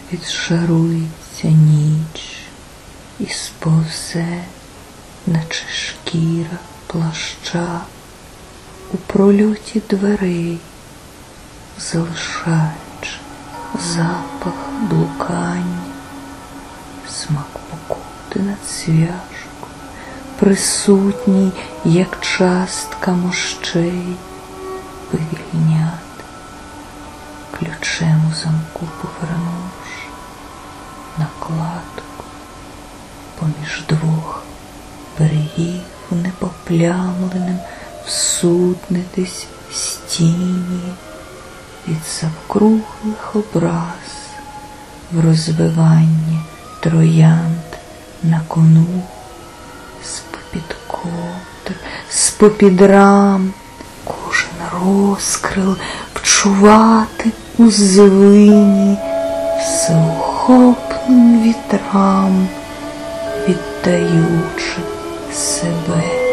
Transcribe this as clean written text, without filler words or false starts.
відшарується ніч і сповзе, наче шкіра плаща, у прольоті дверей, залишаючи запах блукання, смак покути на цвяшку, присутній, як частка мощей, вивільняти, ключем у замку повернувши накладку поміж двох берегів непоплямленим всуднитись стіні від завкруглих образ в розвиванні троянд на кону, з-попід ковдр, з-попід рам, кожен розкрил вчувати у звині всеохопним вітрам, віддаючи себе.